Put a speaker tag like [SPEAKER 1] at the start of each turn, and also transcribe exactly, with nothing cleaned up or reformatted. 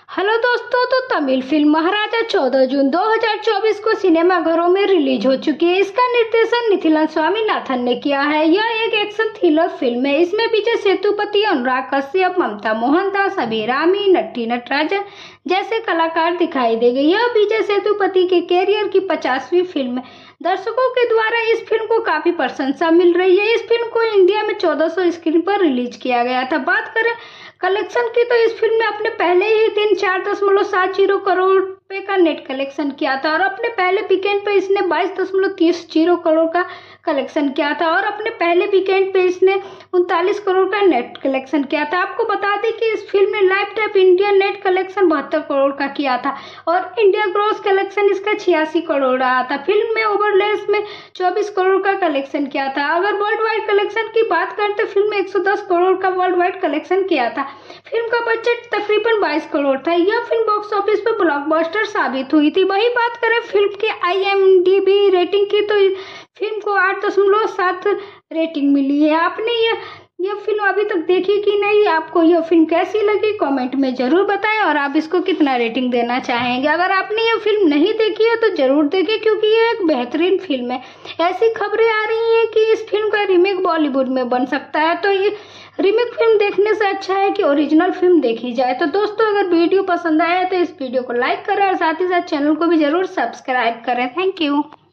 [SPEAKER 1] Hello दोस्तों, तो Tamil film महाराजा चौदह जून दो हज़ार चौबीस को सिनेमाघरों में रिलीज हो चुकी है। इसका निर्देशन निथिलन स्वामीनाथन ने किया है। यह एक एक्शन थ्रिलर फिल्म है। इसमें विजय सेतुपति, अनुराग कश्यप, ममता मोहनदास, अभिरामी, नट्टी नटराजन जैसे कलाकार दिखाई देंगे। यह विजय सेतुपति के कैरियर की पचासवीं फिल्म है। दर्शकों के द्वारा इस फिल्म को काफी प्रशंसा मिल रही है। इस फिल्म को इंडिया में चौदह सौ स्क्रीन पर रिलीज किया गया था। बात करें कलेक्शन की, तो इस फिल्म ने अपने पहले ही दिन चार दशमलव सात जीरो करोड़ रुपए का नेट कलेक्शन किया था और अपने पहले वीकेंड पे इसने बाईस दशमलव तीस जीरो करोड़ का कलेक्शन किया था और अपने पहले वीकेंड पे इसने उनतालीस करोड़ का नेट कलेक्शन किया था। आपको बता दें कि इस फिल्म ने lifetime Indian net collection बहत्तर करोड़ का किया था और इंडिया ग्रॉस कलेक्शन इसका छियासी करोड़ रहा था। फिल्म में ओवरलेस में चौबीस करोड़ का कलेक्शन किया था। अगर वर्ल्ड वाइड कलेक्शन की बात करें तो फिल्म में एक सौ दस करोड़ का वर्ल्ड वाइड कलेक्शन किया था। फिल्म का बजट तकरीबन बाईस करोड़ था। यह फिल्म बॉक्स ऑफिस पर ब्लॉकबस्टर साबित हुई थी। वही बात करें फिल्म के I M D B rating की, तो फिल्म को आठ दशमलव सात रेटिंग मिली है। आपने यह यह फिल्म अभी तक देखी कि नहीं? आपको यह फिल्म कैसी लगी कमेंट में जरूर बताएं और आप इसको कितना रेटिंग देना चाहेंगे। अगर आपने यह फिल्म नहीं देखी है तो जरूर देखें, क्योंकि ये एक बेहतरीन फिल्म है। ऐसी खबरें आ रही हैं कि इस फिल्म का रीमेक बॉलीवुड में बन सकता है, तो ये रीमेक फिल्म देखने से अच्छा है कि ओरिजिनल फिल्म देखी जाए। तो दोस्तों, अगर वीडियो पसंद आया तो इस वीडियो को लाइक करें और साथ ही साथ चैनल को भी जरूर सब्सक्राइब करें। Thank you.